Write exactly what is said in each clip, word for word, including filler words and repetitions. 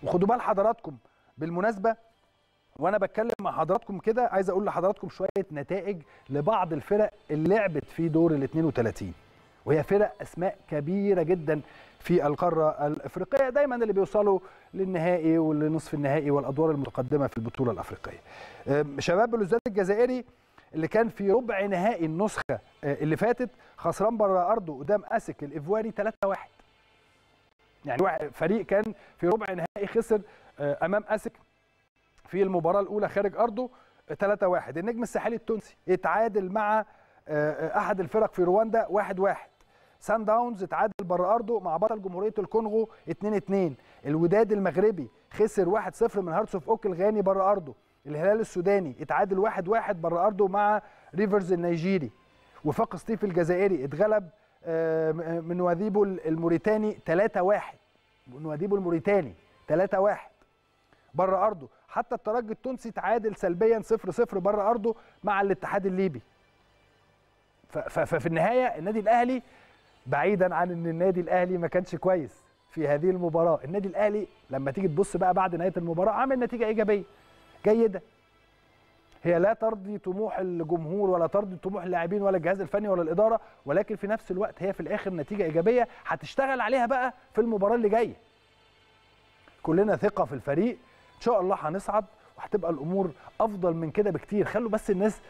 وخدوا بال حضراتكم بالمناسبه وانا بتكلم مع حضراتكم كده، عايز اقول لحضراتكم شويه نتائج لبعض الفرق اللي لعبت في دور ال اثنين وثلاثين، وهي فرق اسماء كبيره جدا في القاره الافريقيه، دايما اللي بيوصلوا للنهائي ولنصف النهائي والادوار المتقدمه في البطوله الافريقيه. شباب بلوزداد الجزائري اللي كان في ربع نهائي النسخه اللي فاتت خسران بره ارضه قدام اسك الايفواري ثلاثة واحد. يعني فريق كان في ربع نهائي خسر امام اسك في المباراه الاولى خارج ارضه ثلاثة واحد. النجم الساحلي التونسي اتعادل مع احد الفرق في رواندا واحد واحد. سان داونز اتعادل بره ارضه مع بطل جمهوريه الكونغو اتنين اتنين. الوداد المغربي خسر واحد صفر من هارتس اوف اوك الغاني بره ارضه. الهلال السوداني اتعادل واحد واحد بره ارضه مع ريفرز النيجيري. وفاق سطيف الجزائري اتغلب من نواذيبو الموريتاني ثلاثة واحد. نواذيبو الموريتاني ثلاثة واحد بره ارضه. حتى الترجي التونسي تعادل سلبيا صفر صفر بره ارضه مع الاتحاد الليبي. ففي النهايه النادي الاهلي، بعيدا عن ان النادي الاهلي ما كانش كويس في هذه المباراه، النادي الاهلي لما تيجي تبص بقى بعد نهايه المباراه عامل نتيجه ايجابيه جيده. هي لا ترضي طموح الجمهور ولا ترضي طموح اللاعبين ولا الجهاز الفني ولا الاداره، ولكن في نفس الوقت هي في الاخر نتيجه ايجابيه هتشتغل عليها بقى في المباراه اللي جايه. كلنا ثقه في الفريق، ان شاء الله هنصعد وهتبقى الامور افضل من كده بكتير. خلوا بس الناس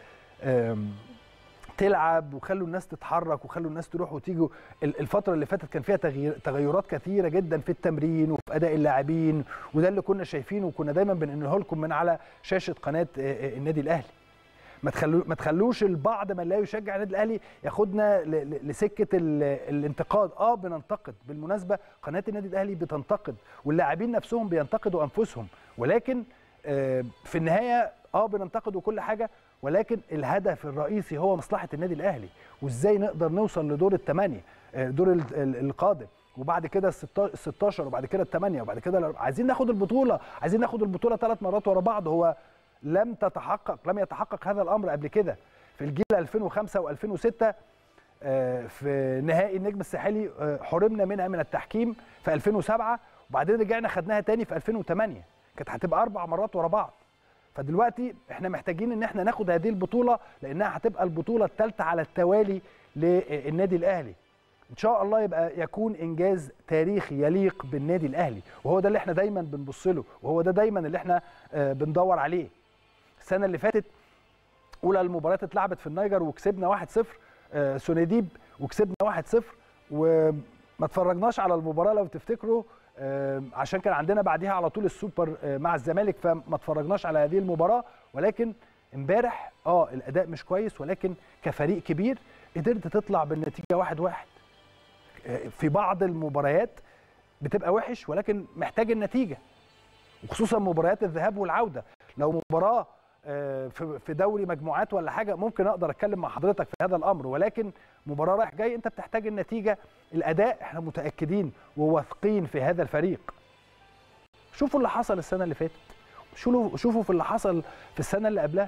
تلعب وخلوا الناس تتحرك وخلوا الناس تروح وتيجي. الفتره اللي فاتت كان فيها تغيير تغيرات كثيره جدا في التمرين وفي اداء اللاعبين، وده اللي كنا شايفينه وكنا دايما بننقله لكم من على شاشه قناه النادي الاهلي. ما تخلو ما تخلوش البعض من لا يشجع النادي الاهلي ياخدنا لسكه الانتقاد. اه بننتقد، بالمناسبه قناه النادي الاهلي بتنتقد واللاعبين نفسهم بينتقدوا انفسهم، ولكن في النهايه اه بننتقد وكل حاجه، ولكن الهدف الرئيسي هو مصلحه النادي الاهلي وازاي نقدر نوصل لدور الثمانيه، دور القادم، وبعد كده ال ستاشر وبعد كده الثمانيه وبعد كده عايزين ناخد البطوله، عايزين ناخد البطوله ثلاث مرات ورا بعض. هو لم تتحقق لم يتحقق هذا الامر قبل كده. في الجيل ألفين وخمسة وألفين وستة في نهائي النجم الساحلي حرمنا منها من التحكيم في ألفين وسبعة، وبعدين رجعنا خدناها تاني في ألفين وثمانية. كانت هتبقى اربع مرات ورا بعض. فدلوقتي احنا محتاجين ان احنا ناخد هذه البطوله لانها هتبقى البطوله الثالثه على التوالي للنادي الاهلي. ان شاء الله يبقى يكون انجاز تاريخي يليق بالنادي الاهلي، وهو ده اللي احنا دايما بنبص له، وهو ده دايما اللي احنا بندور عليه. السنه اللي فاتت اولى المباريات اتلعبت في النيجر وكسبنا واحد صفر سونيديب، وكسبنا واحد صفر وما اتفرجناش على المباراه لو تفتكروا، عشان كان عندنا بعديها على طول السوبر مع الزمالك، فما اتفرجناش على هذه المباراه. ولكن امبارح اه الاداء مش كويس، ولكن كفريق كبير قدرت تطلع بالنتيجه واحد واحد. في بعض المباريات بتبقى وحش ولكن محتاج النتيجه، وخصوصا مباريات الذهاب والعوده. لو مباراه في دوري مجموعات ولا حاجه ممكن اقدر اتكلم مع حضرتك في هذا الامر، ولكن مباراه رايح جاي انت بتحتاج النتيجه. الاداء احنا متاكدين وواثقين في هذا الفريق. شوفوا اللي حصل السنه اللي فاتت، شوفوا في اللي حصل في السنه اللي قبلها،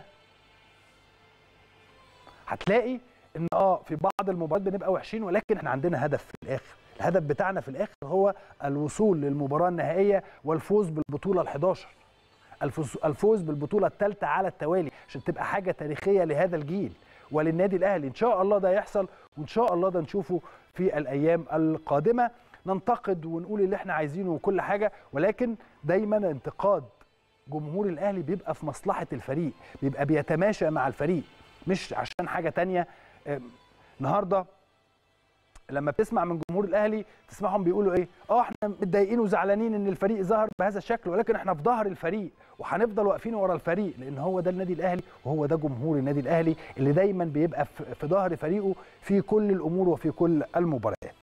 هتلاقي ان اه في بعض المباريات بنبقى وحشين، ولكن احنا عندنا هدف في الاخر. الهدف بتاعنا في الاخر هو الوصول للمباراه النهائيه والفوز بالبطوله الحداشر، الفوز بالبطوله الثالثه على التوالي، عشان تبقى حاجه تاريخيه لهذا الجيل وللنادي الاهلي. ان شاء الله ده يحصل، وان شاء الله ده نشوفه في الايام القادمه. ننتقد ونقول اللي احنا عايزينه وكل حاجه، ولكن دايما انتقاد جمهور الاهلي بيبقى في مصلحه الفريق، بيبقى بيتماشى مع الفريق، مش عشان حاجه تانية. النهارده لما بتسمع من جمهور الاهلي تسمعهم بيقولوا ايه؟ اه احنا متضايقين وزعلانين ان الفريق ظهر بهذا الشكل، ولكن احنا في ظهر الفريق وهنفضل واقفين ورا الفريق، لان هو ده النادي الاهلي وهو ده جمهور النادي الاهلي اللي دايما بيبقى في ظهر فريقه في كل الامور وفي كل المباريات.